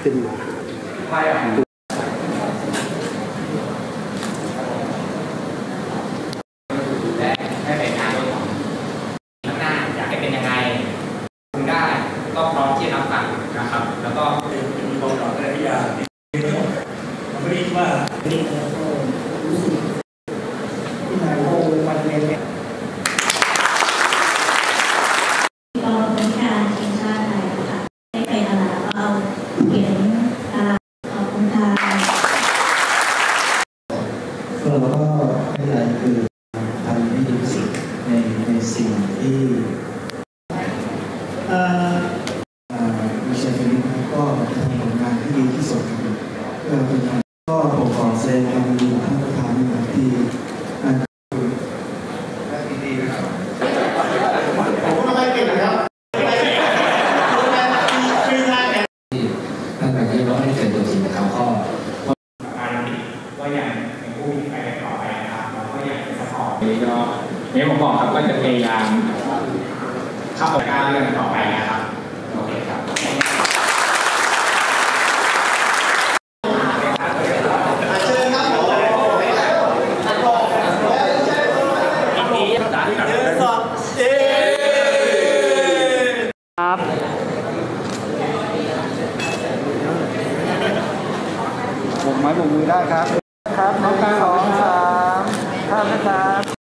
ขึ้นมาและให้เป็นงานของข้างหน้าอยากให้เป็นยังไงคุณได้ก็พร้อมที่จะรับฟังนะครับแล้วก็เป็นความหล่อในวิทยาผมไม่ได้คิดว่านี่เราก็รู้สึกที่นายโอ้มันเป็นกองบัญชาการทีมชาติไทยนะคะได้ไปตลาดก็เอาเหรียญตลาดขอบคุณค่ะก็ไม่ไรคือทำให้ดีที่สุดในสิ่งที่วิชาชีวิตก็ทำผลงานที่ดีที่สุดเพื่อเป็นการก็ผมขอแสดงความยินดีท่านประธานที่ดีนะครับผมก็ไม่เก่งนะครับท่านแบบนี้เราให้เกิดตัวจริงนะครับก็อย่างเป็นผู้ที่ไปต่อไปนะครับเราก็อยากจะสปอร์ตนี้ก็เนี่ยผมบอกครับก็จะพยายามเข้าไปก้าวเรื่องต่อไปนะครับโอเคครับบกไม้บกมือได้ครับครับน้อง2 3ท่านนะครับ